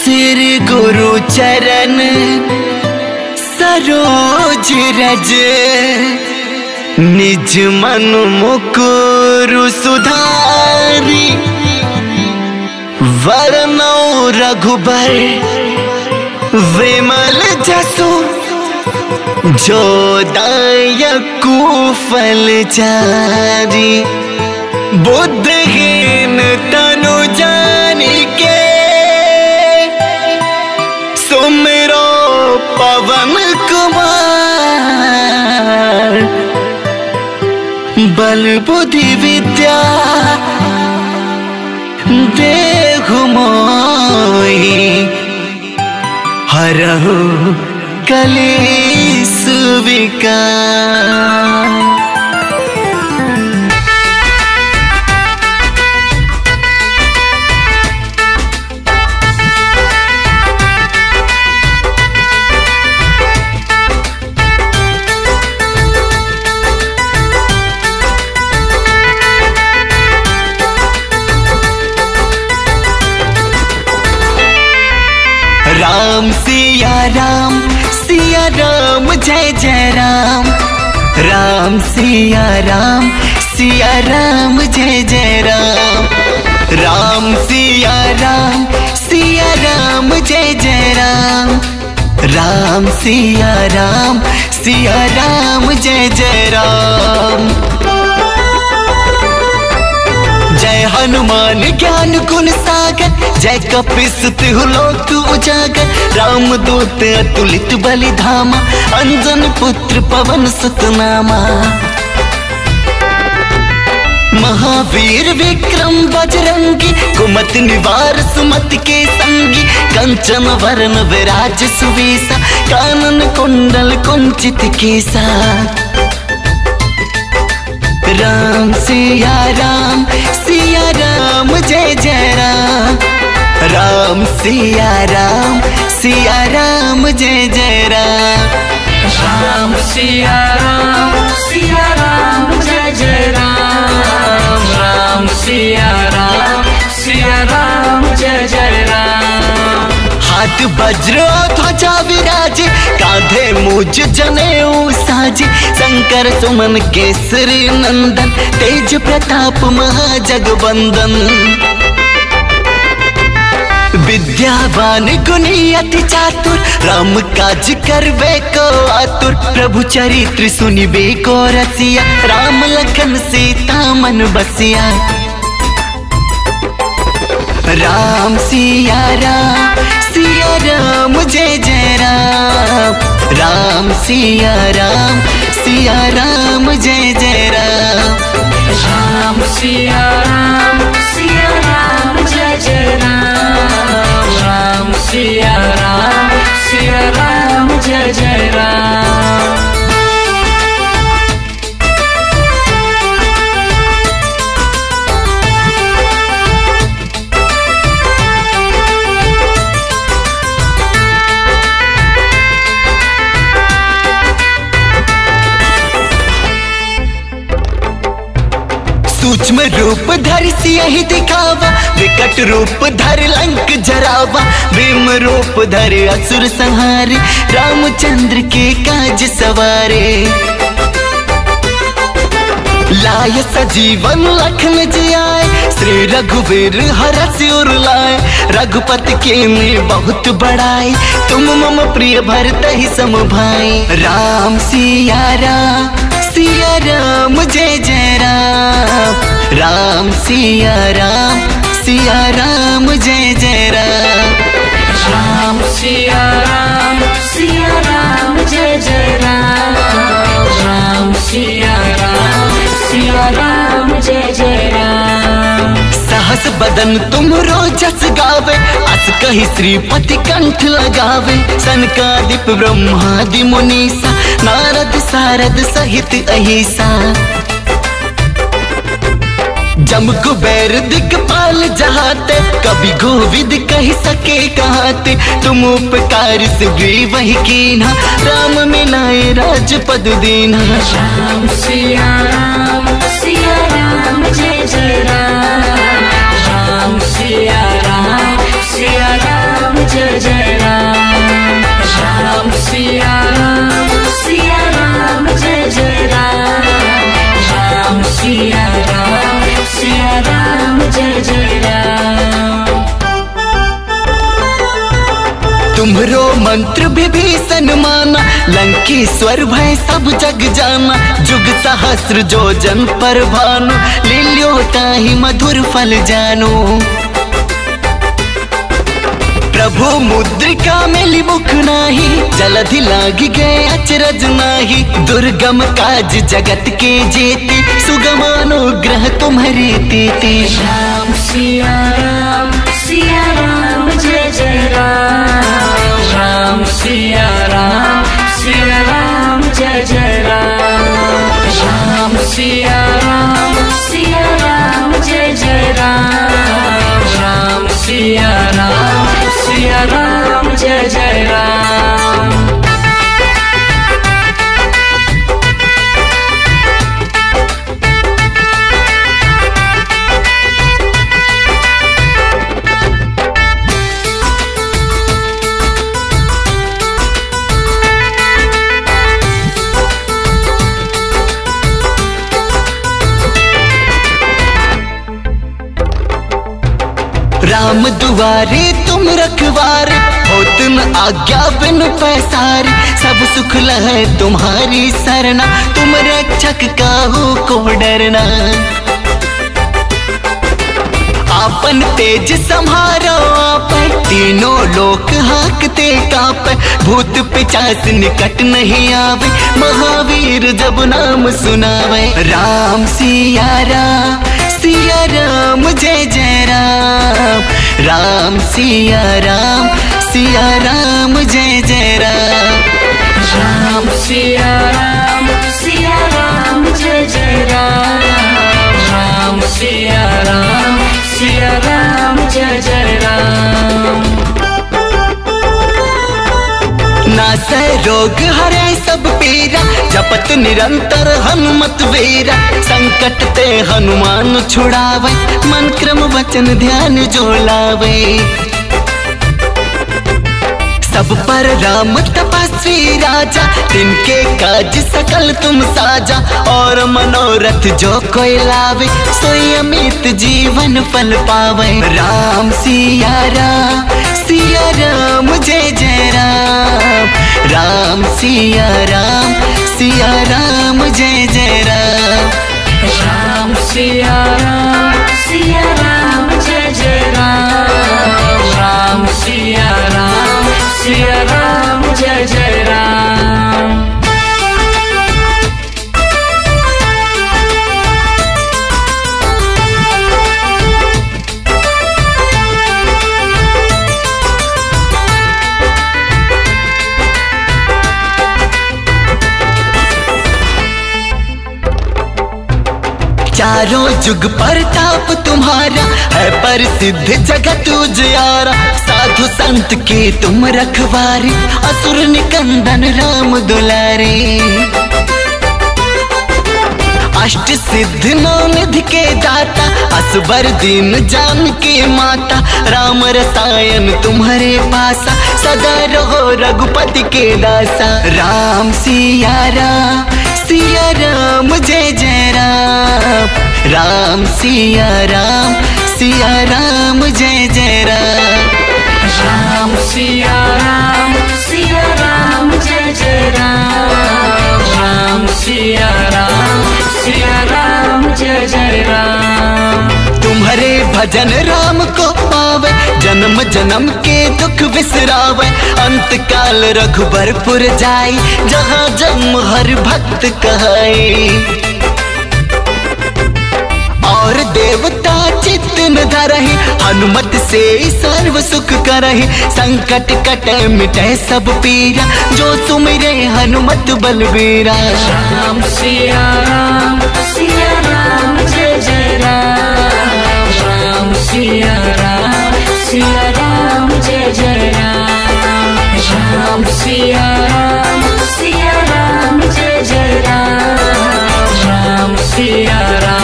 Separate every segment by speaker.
Speaker 1: श्री गुरु चरण सरोज रज, निज मन मुकुरु सुधारी। वरनौ रघुबर विमल जसु, जो दायकु फल चारी। बुद्धहीन तनु जानिके, सुमिरो पवन कुमार। बल बुद्धि विद्या देहु मोहि, हरहु कलेश विकार। राम सिया राम जय जय राम। राम सिया राम जय जय राम। राम सिया राम जय जय राम। राम सिया राम जय जय राम। जय हनुमान ज्ञान गुण सागर, जय कपीस लोक उजागर। राम दूत अतुलित बलि धामा, अंजन पुत्र पवन सुत नामा। महावीर विक्रम बजरंगी, कुमति निवार सुमति के संगी। कंचन वरण विराज सुवेसा, कानन कुंडल कुंचित केसा। राम सिया राम जय जय राम। राम सिया राम जय जय राम।
Speaker 2: राम सिया राम जय जय राम। राम सिया राम जय जय राम।
Speaker 1: हाथ वज्र ध्वजा विराजे, कांधे मूज जनेऊ साजे। शंकर सुमन केसरी नंदन, तेज प्रताप महाजगवंदन। विद्यावान गुणी अति चातुर, राम काज करबे को आतुर। प्रभु चरित्र सुनिबे को रसिया, राम लखन सीता मन बसिया। राम सिया राम जय जय राम। राम सिया राम जय जय राम।
Speaker 2: राम सिया राम जय जय राम। राम सिया राम जय जय राम।
Speaker 1: सूक्ष्म रूप धर सियहि दिखावा, विकट रूप धर लंक जरावा। भीम रूप धर असुर संहारे, रामचंद्र के काज सवारे। लाय सजीवन लखन जियाए, श्री रघुवीर हरष उर लाए। रघुपति के ने बहुत बड़ाई, तुम मम प्रिय भरत ही सम भाई। राम सिया राम जय जय राम। राम सिया राम जय जय राम।
Speaker 2: राम सिया राम जय जय राम। राम सिया राम जय जय राम।
Speaker 1: सहस बदन तुम रोजस गावे, अस कहि श्रीपति कंठ लगावे। सनकादिक ब्रह्मादि मुनीसा, नारद सारद सहित अहिसा। जम कुबेर दिक्पाल जहाते, कभी गोविद कह सके कहते। तुम उपकार सुग्रीव वही कीन्हा, राम मिलाए राजपद दीन्हा।
Speaker 2: राम सिया राम जय जय राम। राम सिया राम जय
Speaker 1: तुम्हरो मंत्र विभीषण माना, लंकेश्वर भय सब जग जाना। जुग सहस्र जो जन पर भानु, लील्यो ताहि मधुर फल जानो। प्रभु मुद्रिका मेली मुख नाही, जलधि लागी गए अचरज नाही। दुर्गम काज जगत के जेते, सुगम अनुग्रह तुम्हारे तेते।
Speaker 2: राम सिया राम जय जय राम। राम सिया राम जय जय राम। राम सिया राम जय जय राम। राम सिया राम जय जय राम।
Speaker 1: राम दुआरे तुम रखवारे, होत न आज्ञा बिन पैसारे। सब सुख लहै तुम्हारी सरना, तुम रक्षक काहू को डरना। आपन तेज संहारो आप, तीनों लोक हाकते काप। भूत पिचास निकट नहीं आवे, महावीर जब नाम सुनावे। राम सिया राम जय जय राम। राम सिया राम जय जय राम।
Speaker 2: राम सिया राम जय जय राम। राम सिया राम जय जय राम।
Speaker 1: नासै रोग हरै सब पीरा, जपत निरंतर हनुमत वीरा। संकट ते हनुमान छुड़ावे, मन क्रम वचन ध्यान जो लावे। सब पर राम तपस्वी राजा, तिनके काज सकल तुम साजा। और मनोरथ जो कोई लावे, सोई अमित जीवन फल पावे। राम सिया राम जय जय राम। राम सिया राम जय जय राम।
Speaker 2: राम सिया राम जय जय राम। राम सिया राम जय जय राम।
Speaker 1: चारों जुग परताप तुम्हारा, है प्रसिद्ध जगत उजियारा। साधु संत के तुम रखवारे, असुर निकंदन राम दुलारे। अष्ट सिद्ध नौ निधि के दाता, असबर दीन जान के माता। राम रसायन तुम्हारे पासा, सदा रहो रघुपति के दासा। राम सिया राम जय जय राम। राम सिया राम जय जय राम।
Speaker 2: राम सिया राम जय जय राम। राम सिया राम जय जय राम।
Speaker 1: तुम्हारे भजन राम को पावे, जन्म जन्म के दुख बिसरावे। अंत काल रघुबरपुर जाए, जहाँ जन्म हर भक्त कहाए। और देवता चित्त न धरहि, हनुमत से सर्व सुख करहि। संकट कटे मिटे सब पीरा, जो सुमिरे हनुमत बलबीरा।
Speaker 2: राम सिया राम जय जय राम। राम सिया राम जय जय राम। राम सिया राम जय जय राम। राम सिया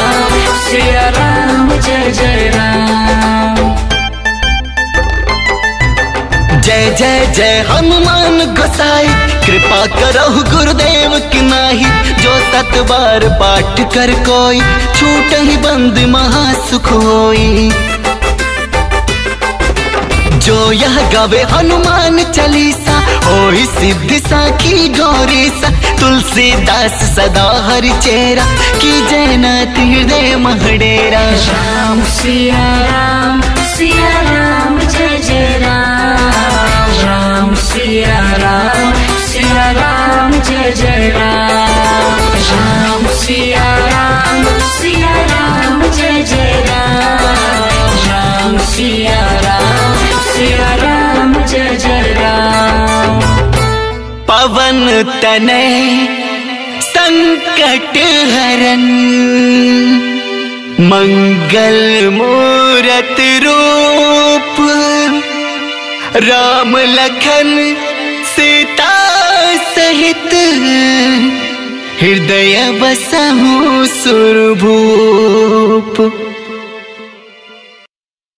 Speaker 2: राम जय जय राम।
Speaker 1: जय जय जय हनुमान गोसाई, कृपा करहु गुरुदेव की नाही। जो 7 बार पाठ कर कोई, छूट ही बंद महासुख होई। जो यह गावे हनुमान चालीसा होई सिद्धि साखी गौरी सा। तुलसीदास सदा हरि चेरा की जैना हृदय महडेरा।
Speaker 2: राम सिया राम जय जय राम। राम सिया राम जय जय राम। राम सिया राम जय जय राम। राम सिया राम जय जय राम।
Speaker 1: पवन तनय संकट हरन मंगल मूरत रूप। राम लखन सीता सहित हृदय बसहु सुरभूप।